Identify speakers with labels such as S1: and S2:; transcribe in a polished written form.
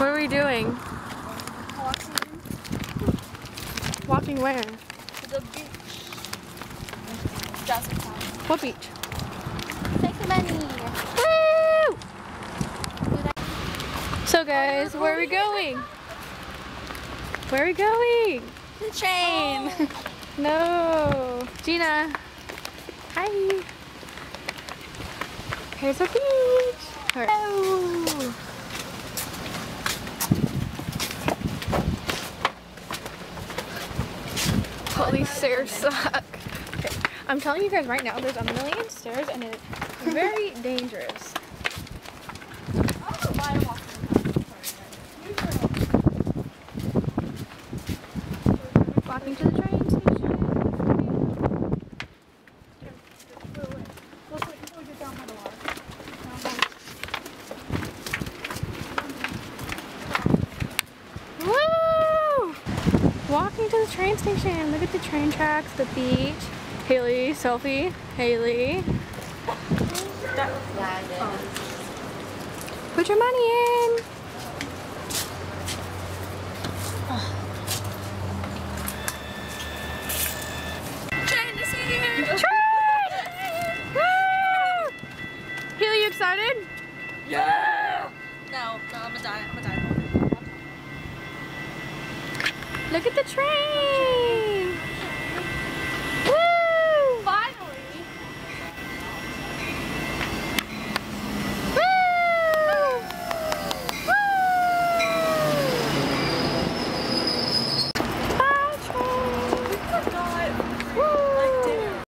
S1: What are we doing?
S2: Walking
S1: Walking where?
S2: to the beach. Downtown.
S1: What beach?
S2: San Clemente.
S1: Woo! So guys, where are we going? Where are we going?
S2: The train.
S1: No. Gina. Hi. Here's a beach. Oh. All these stairs suck. Okay. I'm telling you guys right now, there's a million stairs and it's very dangerous. Walking to the train station. Woo! Walking to the train station. Look at the train tracks, the beach. Haley, selfie. Haley. Put your money in.
S2: Train is here.
S1: Train! Woo! Haley, you excited?
S2: Yeah. No, I'm gonna die.
S1: Look at the train.